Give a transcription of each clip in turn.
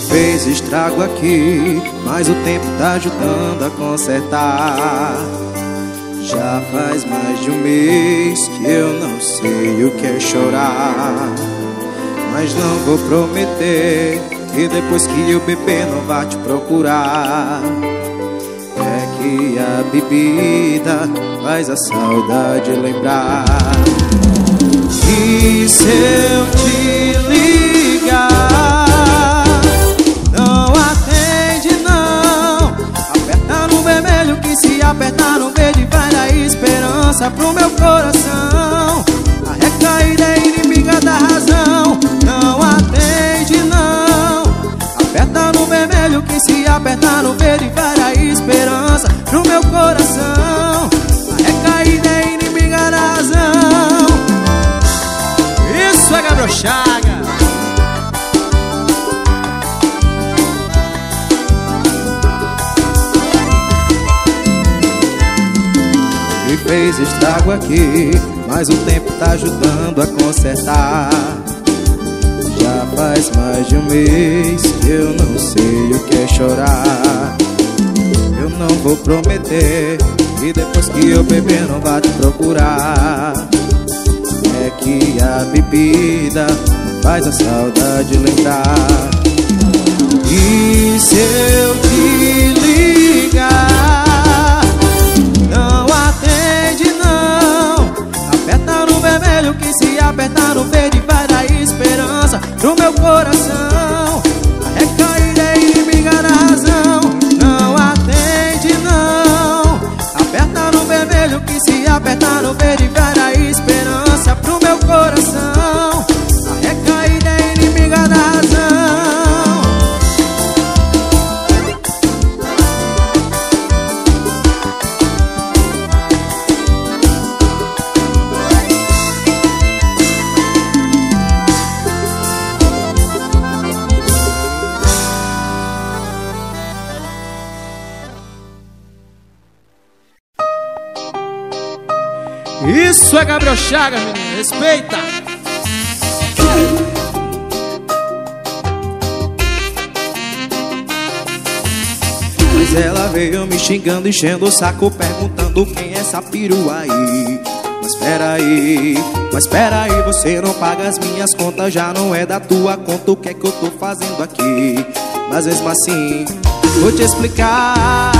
fez estrago aqui, mas o tempo tá ajudando a consertar. Já faz mais de um mês que eu não sei o que é chorar, mas não vou prometer que depois que eu beber não vá te procurar. É que a bebida faz a saudade lembrar. E se eu te ligar, não atende não. Aperta no vermelho que se apertar no verde vai dar esperança pro meu coração. A recaída é inimiga da razão. Não atende não. Aperta no vermelho que se apertar no verde vai dar esperança pro meu coração. A recaída é inimiga da razão. Isso é Gabriel Chaga. Me fez estrago aqui, mas o tempo tá ajudando a consertar. Já faz mais de um mês que eu não sei o que é chorar. Eu não vou prometer e depois que eu beber não vá te procurar. É que a bebida faz a saudade lembrar. E se eu te ligar, não atende não. Aperta no vermelho que se apertar no verde vai dar esperança pro meu coração. A recaída é inimiga da razão. Não atende não. Aperta no vermelho que se apertar no verde vai dar esperança pro meu coração. A recaída é inimiga da razão. Isso é Gabriel Chaga, menino, respeita! Mas ela veio me xingando, enchendo o saco, perguntando quem é essa perua aí. Mas espera aí, você não paga as minhas contas, já não é da tua conta, o que é que eu tô fazendo aqui? Mas mesmo assim, vou te explicar.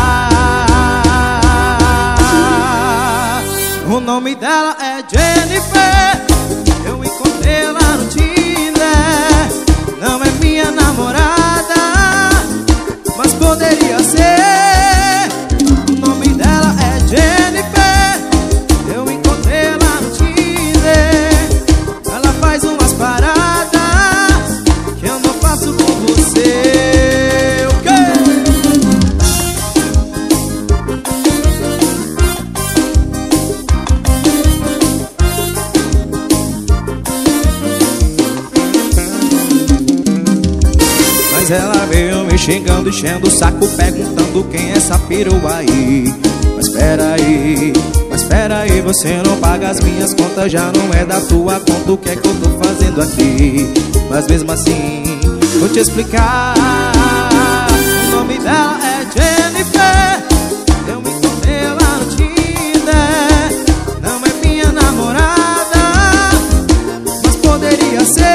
O nome dela é Jennifer. Eu encontrei ela no Tinder. Não é minha namorada, mas poderia ser. O nome dela é Jennifer. Eu encontrei ela no Tinder. Ela faz umas paradas que eu não faço com você. Ela veio me xingando, enchendo o saco, perguntando quem é essa perua aí. Mas espera aí, você não paga as minhas contas, já não é da tua conta, o que é que eu tô fazendo aqui? Mas mesmo assim, vou te explicar. O nome dela é Jennifer. Eu me encontrei lá no Tinder. Não é minha namorada, mas poderia ser.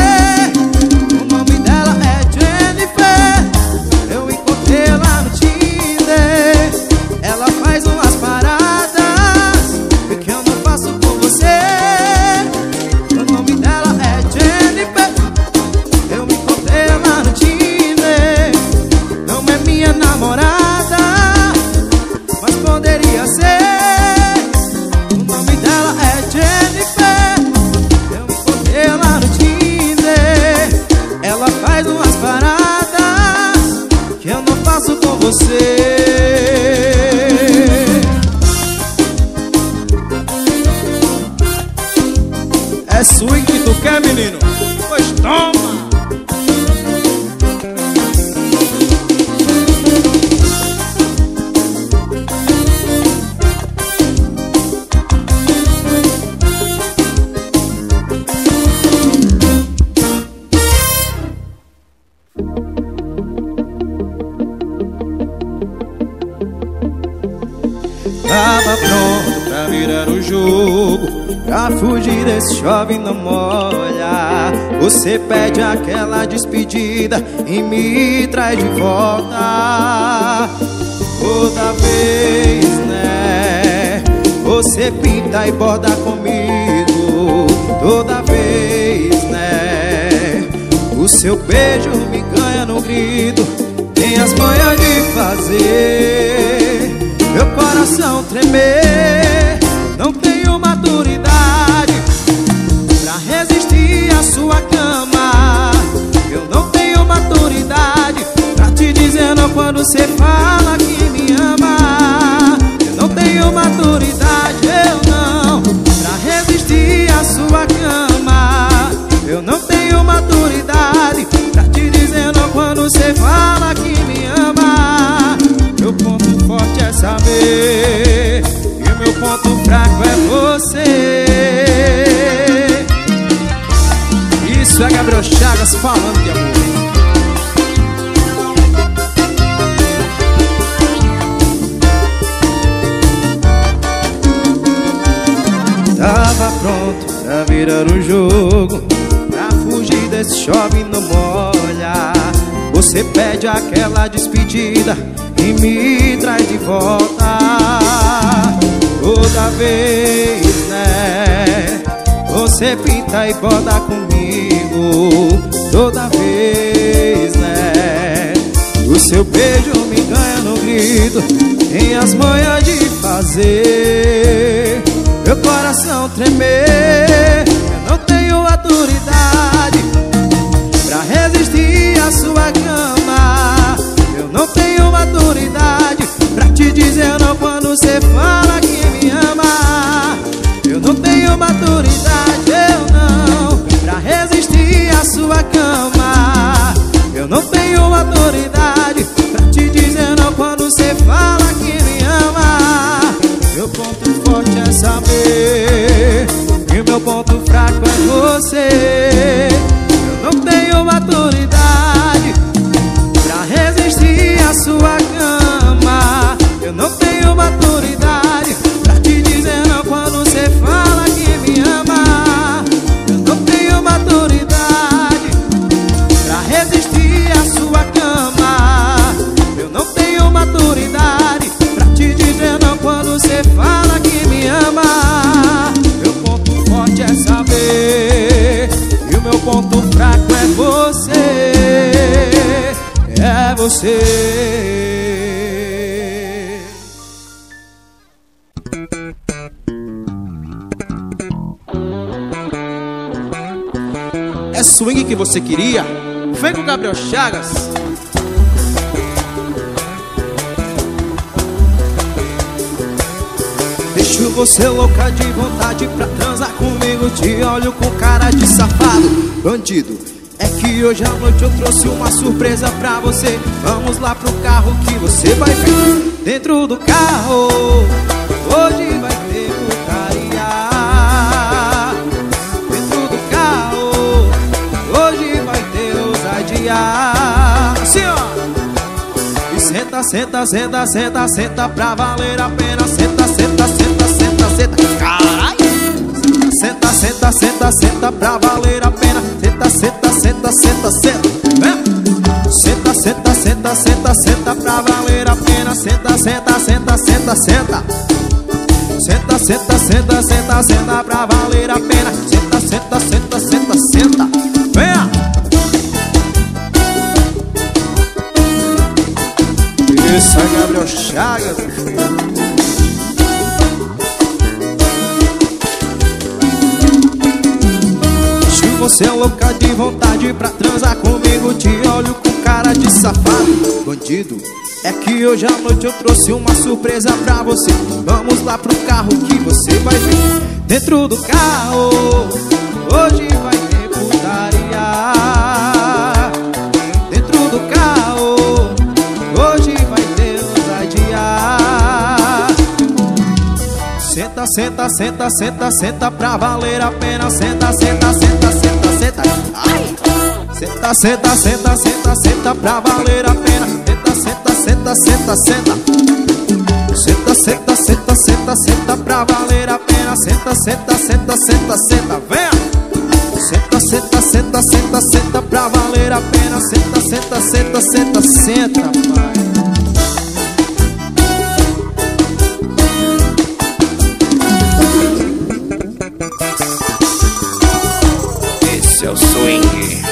É swing que tu quer, menino? Pois toma! Tava pronto pra virar o jogo, pra fugir desse chove não molha. Você pede aquela despedida e me traz de volta. Toda vez, né, você pinta e borda comigo. Toda vez, né, o seu beijo me ganha no grito. Tem as manhas de fazer meu coração tremer. Não tenho maturidade pra resistir à sua cama. Eu não tenho maturidade pra te dizer não quando você fala que me ama. Eu não tenho maturidade, eu não, pra resistir à sua cama. Eu não tenho maturidade pra te dizer não quando você fala que me ama. Meu ponto forte é saber e o meu ponto fraco é você. Isso é Gabriel Chagas falando de amor. Tava pronto pra virar o jogo, pra fugir desse chove não molha. Você pede aquela despedida e me traz de volta. Toda vez, né, você pinta e borda comigo. Toda vez, né, o seu beijo me ganha no grito. Tem as manhas de fazer meu coração tremer. Eu não tenho autoridade pra resistir à sua cama. Eu não tenho maturidade pra te dizer não quando você fala que me ama. Eu não tenho maturidade, eu não, pra resistir à sua cama. Eu não tenho maturidade pra te dizer não quando você fala que me ama. Meu ponto forte é saber e meu ponto fraco é você. Eu não tenho maturidade pra resistir à sua cama. Eu não tenho maturidade pra te dizer não quando você fala que me ama. Eu não tenho maturidade pra resistir à sua cama. Eu não tenho maturidade pra te dizer não quando você fala que me ama. Meu ponto forte é saber e o meu ponto fraco é você. É você. É swing que você queria? Vem com Gabriel Chagas. Deixo você louca de vontade pra transar comigo. Te olho com cara de safado, bandido. É que hoje à noite eu trouxe uma surpresa pra você. Vamos lá pro carro que você vai ver. Dentro do carro hoje vai ter putaria. Dentro do carro hoje vai ter ousadia. Assim ó. E senta, senta, senta, senta, senta pra valer a pena. Senta, senta, senta, senta, senta. Caralho! Senta, senta, senta, senta pra valer a pena. Senta, senta, senta, senta, senta. Senta, senta, senta, senta, senta pra valer a pena. Senta, senta, senta, senta, senta. Senta, senta, senta, senta, senta pra valer a pena. Senta, senta, senta, senta, senta. Venha! Isso é Gabriel Chagas. Você é louca de vontade pra transar comigo. Te olho com cara de safado, bandido. É que hoje à noite eu trouxe uma surpresa pra você. Vamos lá pro carro que você vai ver. Dentro do carro hoje vai ter putaria. Dentro do carro hoje vai ter ousadia. Senta, senta, senta, senta, senta pra valer a pena. Senta, senta, senta, senta, senta. Ai! Senta, senta, senta, senta, senta pra valer a pena. Senta, senta, senta, senta, senta. Senta, senta, senta, senta. senta, senta, senta, senta, vem. Senta, senta, senta, senta, senta pra valer a pena. Senta, senta, senta, senta, senta, pai. Esse é o swing.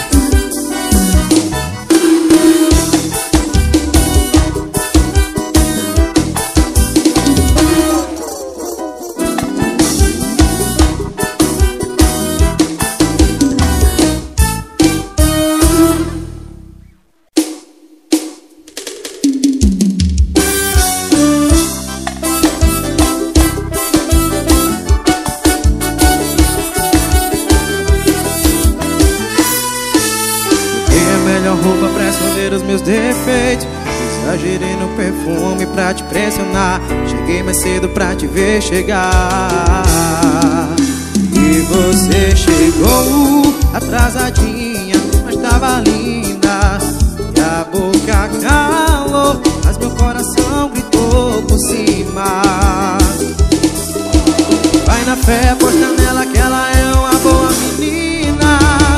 Roupa pra esconder os meus defeitos. Exagerei no perfume pra te pressionar. Cheguei mais cedo pra te ver chegar. E você chegou atrasadinha, mas tava linda. E a boca calou, mas meu coração gritou por cima. Vai na fé, aposta nela que ela é uma boa menina.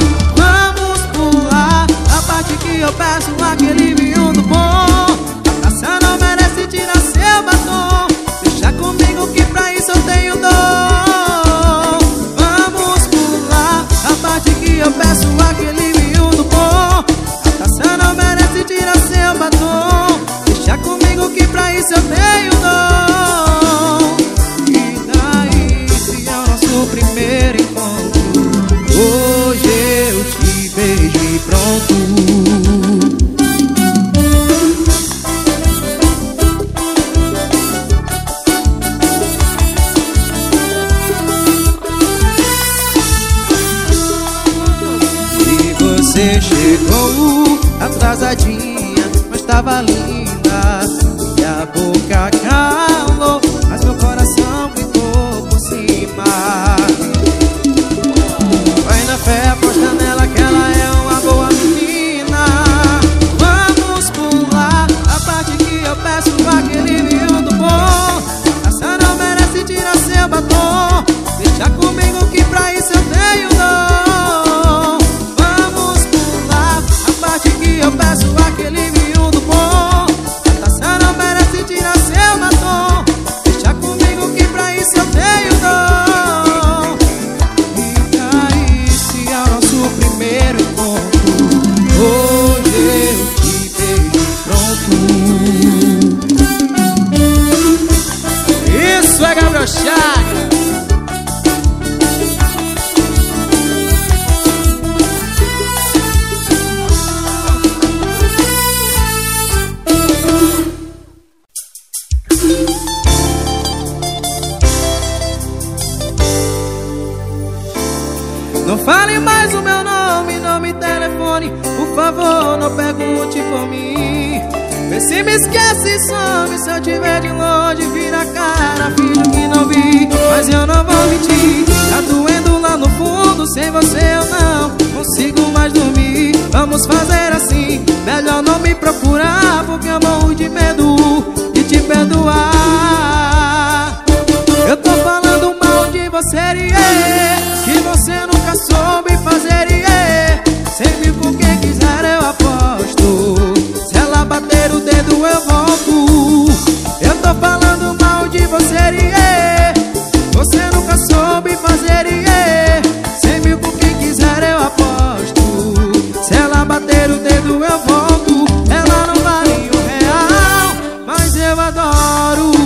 Que eu peço aquele vinho do bom. A taça não merece tirar seu batom. Deixa comigo que pra isso eu tenho dom. Vamos pular a parte que eu peço aquele vinho do bom. A taça não merece tirar seu batom. Deixa comigo que pra isso eu tenho dom. E daí se é o nosso primeiro encontro, hoje eu te beijo e pronto. Você chegou atrasadinha, mas tava linda. E a boca calou, mas meu coração gritou por cima. Vai na fé, aposta nela que ela é uma boa menina. Vamos pular a parte que eu peço aquele vinho do bom. Essa não merece tirar seu batom. Deixa comigo que pra isso eu tenho dom. Eu peço aquele vinho do bom. A taça não merece tirar seu batom. Deixa comigo que pra isso eu tenho dom. E daí se é o nosso primeiro encontro, hoje eu te beijo pronto. Isso é Gabriel Chagas. Não fale mais o meu nome, não me telefone. Por favor, não pergunte por mim. Vê se me esquece e some. Se eu tiver de longe, vira a cara, finge que não vi. Mas eu não vou mentir, tá doendo lá no fundo. Sem você eu não consigo mais dormir. Vamos fazer assim, melhor não me procurar, porque eu morro de medo de te perdoar. Eu tô falando mal de você, que você nunca soube fazer, sempre com quem quiser eu aposto. Se ela bater o dedo eu volto. Eu tô falando mal de você, você nunca soube fazer, sempre com quem quiser eu aposto. Se ela bater o dedo eu volto. Ela não vale R$1, mas eu adoro.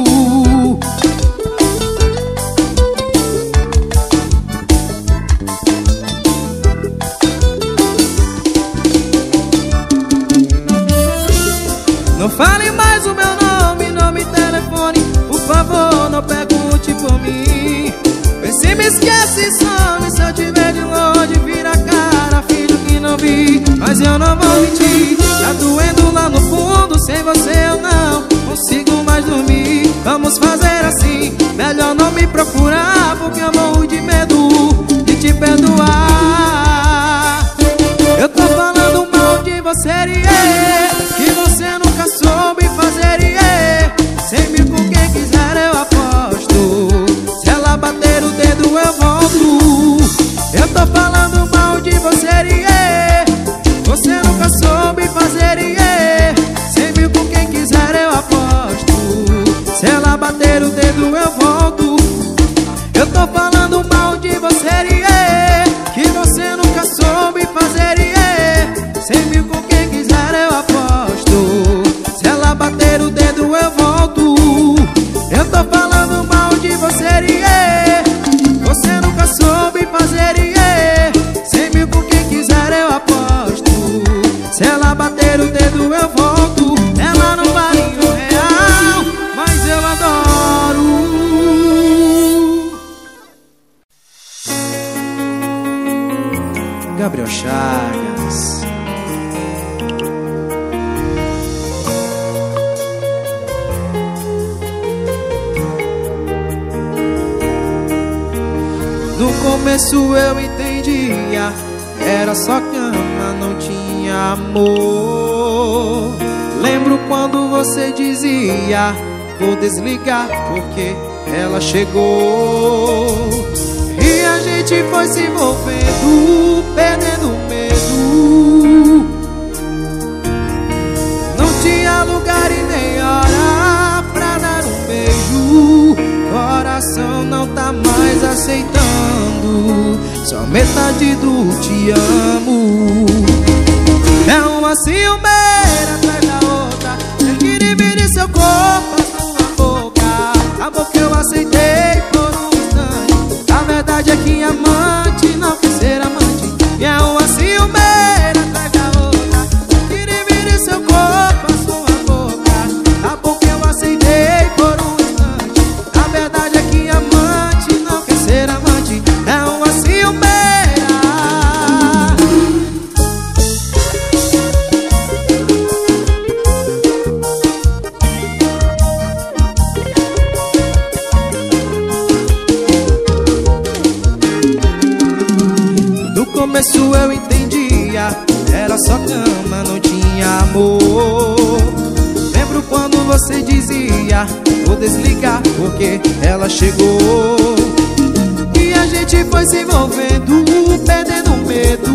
Não fale mais o meu nome, não me telefone. Por favor, não pergunte por mim. Vê se me esquece e some. Se eu tiver de longe, vira a cara, finge que não vi. Mas eu não vou mentir, tá doendo lá no fundo. Sem você eu não consigo mais dormir. Vamos fazer assim, melhor não me procurar, porque eu morro de medo de te perdoar. Eu tô falando mal de você, que você nunca soube fazer, sempre com quem quiser eu aposto. Se ela bater o dedo começo eu entendia, era só cama, não tinha amor. Lembro quando você dizia, vou desligar porque ela chegou. E a gente foi se envolvendo, perdendo medo. Não tinha lugar e nem hora pra dar um beijo. Coração não tá mais aceitando só metade do te amo. É uma ciumeira atrás da outra, tem que dividir seu corpo com a boca. A boca eu aceitei por um instante, a verdade é que amante não quer ser amante. E é uma ciumeira atrás da outra, tem que dividir seu corpo com a boca. A boca eu aceitei por um instante, a verdade é que amante não quer ser amante. É uma ciumeira. No começo eu entendia, era só cama, não tinha amor. Lembro quando você dizia, vou desligar porque ela chegou. E a gente foi se envolvendo, perdendo medo.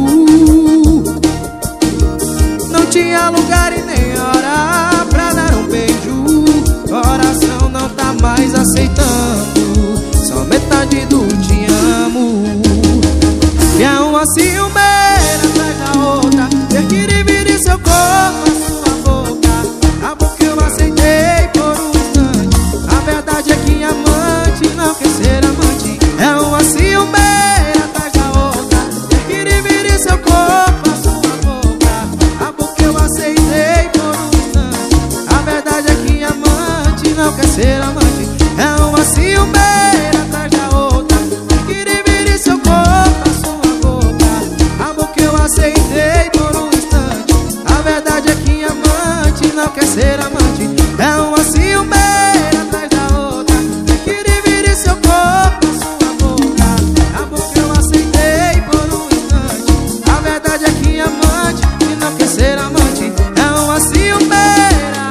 Não tinha lugar e nem hora pra dar um beijo. Coração não tá mais aceitando só metade do te amo. E é uma ciumeira atrás da outra, ter que dividir seu corpo, a sua boca. A boca eu aceitei por um instante, a verdade é que amante não quer ser amante. É uma ciumeira atrás da outra, ter que dividir seu corpo, a sua boca. A boca eu aceitei por um instante, a verdade é que amante não quer ser amante. É uma ciumeira atrás da outra, ter que dividir seu corpo, a sua boca. A boca eu aceitei por um instante, a verdade é que amante não quer ser amante. É uma ciumeira atrás da outra, tem que dividir seu corpo, a sua boca. A boca eu aceitei por um instante, a verdade é que amante não quer ser amante. É uma ciumeira.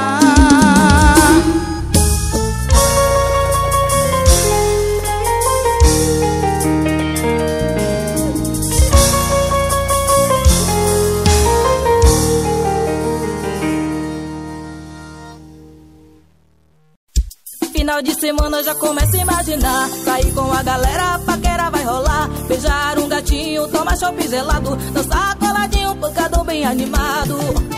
Final de semana eu já começo a imaginar, sair com a galera, a paquera vai rolar. Beijar um gatinho, tomar chopp gelado, dançar coladinho, pancadão bem animado.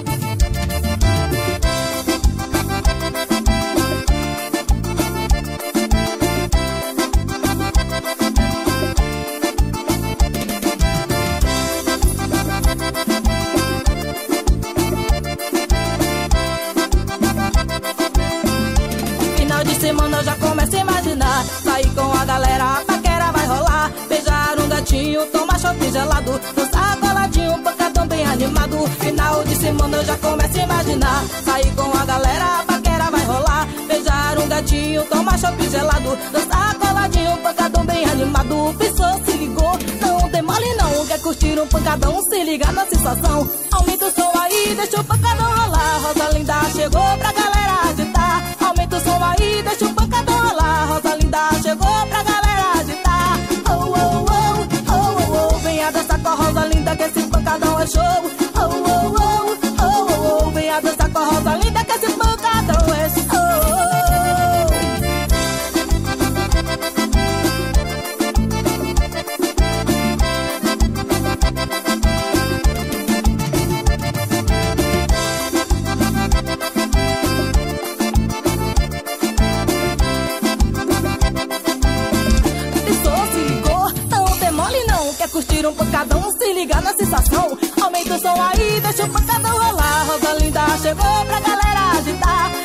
Final de semana eu já começo a imaginar, sair com a galera, a paquera vai rolar. Beijar um gatinho, tomar chopp gelado, dançar coladinho, pancadão bem animado. Final de semana eu já começo a imaginar, sair com a galera, a paquera vai rolar. Beijar um gatinho, tomar chopp gelado, dançar coladinho, pancadão bem animado. Pensou, se ligou, não tem mole não, quer curtir um pancadão, se liga na sensação. Aumenta o som aí, deixa o pancadão rolar. Rosa linda chegou pra galera agitar. Aumenta o som aí, deixa o pancadão rolar. Rosa linda chegou pra galera agitar. Oh, oh, oh, oh, oh, oh. Venha dançar com a Rosa linda que esse pancadão é show. Oh, oh, oh, oh, oh, oh. Venha dançar com a Rosa linda que esse pancadão é show. Curtir um pancadão, se liga na sensação. Aumenta o som aí, deixa o pancadão rolar. Rosa linda chegou pra galera agitar.